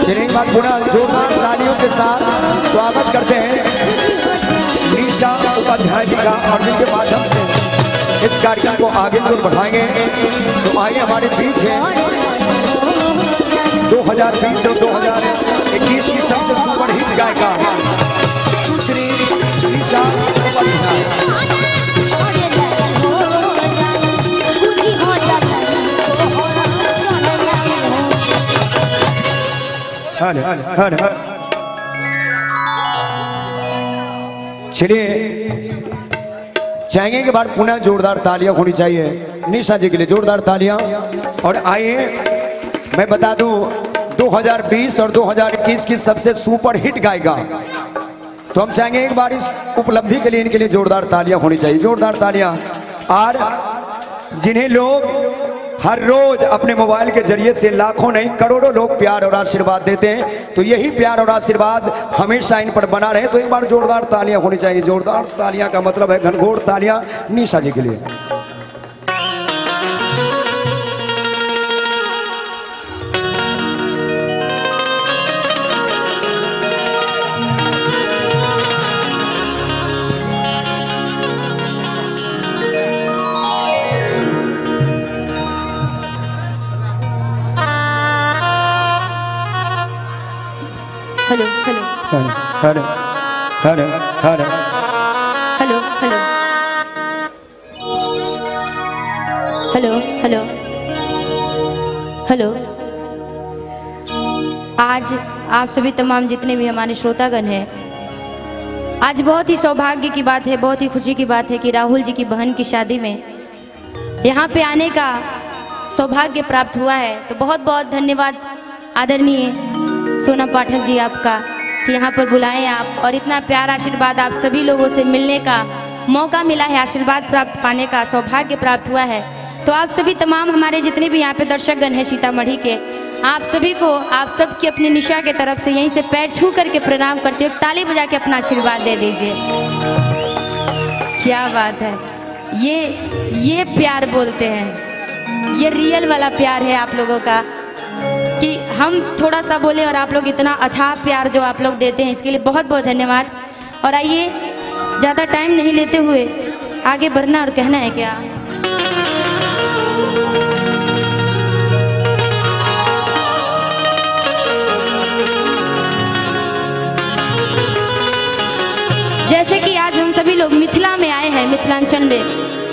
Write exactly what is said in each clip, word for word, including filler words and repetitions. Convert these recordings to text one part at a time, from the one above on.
जिन्हें एक बार पुनः जोरदार तालियों के साथ स्वागत करते हैं निशा उपाध्याय जी का, और जिनके माध्यम से इस कार्यक्रम को आगे की ओर बढ़ाएंगे। तो आइए हमारे बीच है दो हज़ार बीस और दो हज़ार इक्कीस की सबसे सुपर हिट गायिका श्री निशा उपाध्याय। चलिए चाहेंगे कि बार पुनः जोरदार तालियां होनी चाहिए निशा जी के लिए, जोरदार तालियां। और आइए मैं बता दूं दो हज़ार बीस और दो हज़ार इक्कीस की सबसे सुपर हिट गायिका, तो हम चाहेंगे एक बार इस उपलब्धि के लिए इनके लिए जोरदार तालियां होनी चाहिए, जोरदार तालियां। और जिन्हें लोग हर रोज अपने मोबाइल के जरिए से लाखों नहीं करोड़ों लोग प्यार और आशीर्वाद देते हैं, तो यही प्यार और आशीर्वाद हमेशा इन पर बना रहे। तो एक बार जोरदार तालियां होनी चाहिए। जोरदार तालियां का मतलब है घनघोर तालियां निशा जी के लिए। Hello hello hello hello hello hello hello hello hello hello. आज आप सभी तमाम जितने भी हमारे श्रोतागण हैं, आज बहुत ही सौभाग्य की बात है, बहुत ही खुशी की बात है कि राहुल जी की बहन की शादी में यहाँ पे आने का सौभाग्य प्राप्त हुआ है। तो बहुत बहुत धन्यवाद आदरणीय सोना पाठक जी आपका कि यहाँ पर बुलाएं आप, और इतना प्यार आशीर्वाद आप सभी लोगों से मिलने का मौका मिला है, आशीर्वाद प्राप्त पाने का सौभाग्य प्राप्त हुआ है। तो आप सभी तमाम हमारे जितने भी यहाँ पे दर्शकगण हैं सीतामढ़ी के, आप सभी को आप सबकी अपनी निशा के तरफ से यहीं से पैर छू करके प्रणाम करते हुए ताली बजा के अपना आशीर्वाद दे दीजिए। क्या बात है, ये ये प्यार बोलते हैं, ये रियल वाला प्यार है आप लोगों का, कि हम थोड़ा सा बोले और आप लोग इतना अथाह प्यार जो आप लोग देते हैं, इसके लिए बहुत बहुत धन्यवाद। और आइए ज़्यादा टाइम नहीं लेते हुए आगे बढ़ना और कहना है क्या। जैसे कि आज हम सभी लोग मिथिला में आए हैं, मिथिलांचल में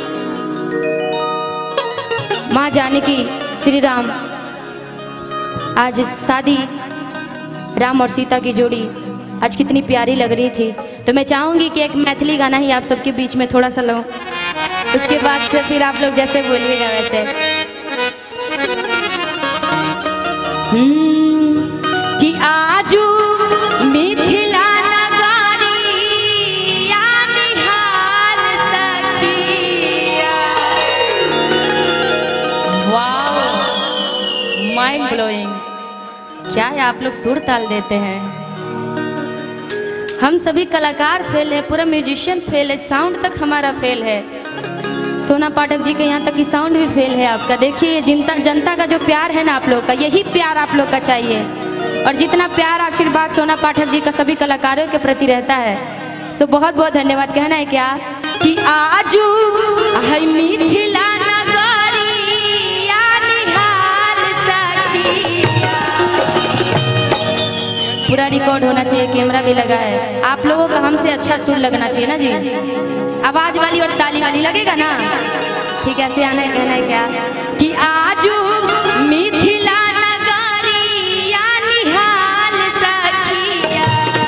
माँ जानकी श्री राम, आज शादी राम और सीता की जोड़ी आज कितनी प्यारी लग रही थी। तो मैं चाहूंगी कि एक मैथिली गाना ही आप सबके बीच में थोड़ा सा लूं, उसके बाद से फिर आप लोग जैसे बोलिएगा वैसे। हम्म कि आजू मिथिला माइंड ब्लोइंग, क्या है आप लोग सुर ताल देते हैं। हम सभी कलाकार फेल है, पूरा म्यूजिशियन फेल है, साउंड तक हमारा फेल है। सोना पाठक जी के यहाँ तक की साउंड भी फेल है आपका। देखिए जनता जनता का जो प्यार है ना आप लोग का, यही प्यार आप लोग का चाहिए। और जितना प्यार आशीर्वाद सोना पाठक जी का सभी कलाकारों के प्रति रहता है, सो बहुत बहुत धन्यवाद। कहना है क्या कि आजू है मिथिला पूरा रिकॉर्ड होना चाहिए, कैमरा भी लगा है। आप लोगों का हमसे अच्छा सुर लगना चाहिए ना जी, आवाज वाली और ताली वाली लगेगा ना। ठीक है, ऐसे आना है। कहना है क्या कि आजू मिथिला नगरिया निहाल सखिया,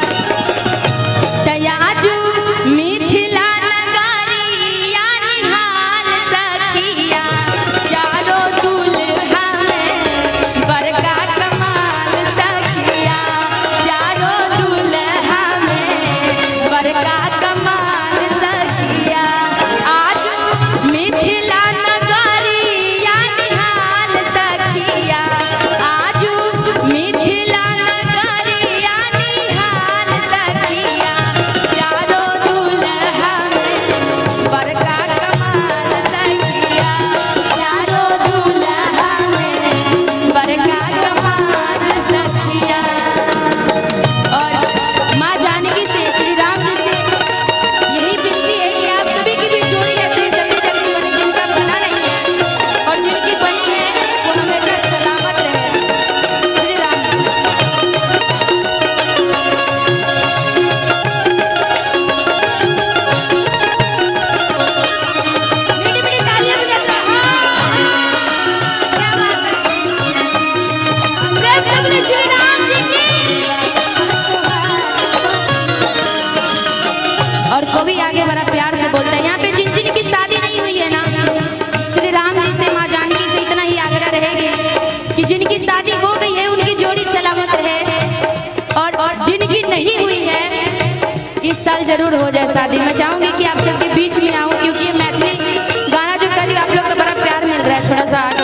तयाजू मिथिला नगरिया निहाल सखिया, चारों दुल्हा में बड़का कमाल सखिया, चारों दुल्हा में बड़का कमाल सखिया, आज मिथिला नगरिया निहाल जरूर हो जाए शादी। मैं चाहूंगी कि आप सबके बीच में आऊं, क्योंकि ये मैथिली गाना जो करी आप लोग का बड़ा प्यार मिल रहा है। थोड़ा सा आगे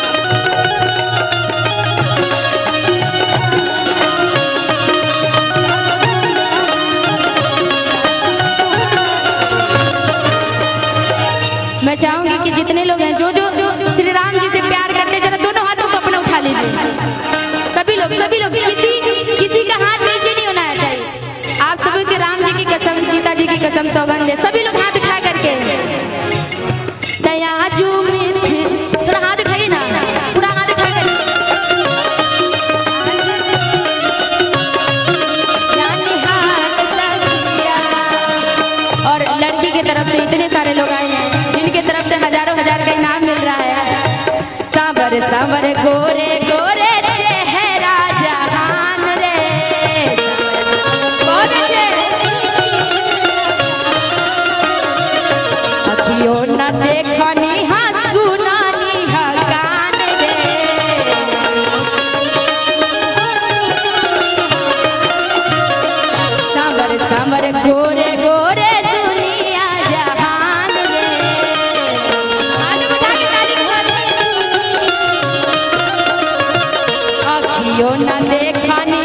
मैं चाहूंगी कि जितने लोग हैं जो जो श्री राम जी से प्यार करते हैं, जरा दोनों हाथों को अपना उठा लीजिए। सभी लोग सभी लोग किसी किसी का हाथ नीचे नहीं होना चाहिए। आप सभी के राम जी की कसम, सीता जी की कसम, सौगंध है। सभी लोग हाथ उठा करके दयाजू में थोड़ा हाथ उठाइए ना, पूरा हाथ उठा कर। और लड़की की तरफ से इतने सारे लोग आए हैं जिनके तरफ से हजारों हजार का इनाम मिल रहा है। सांवर सांवर गोरे गोरे चेहरा जहान रे, बहुत अच्छे। अखियों न देखनी हाँ सुनानी हाँ गान रे। सांवर सांवर गोरे गोरे यो न देखा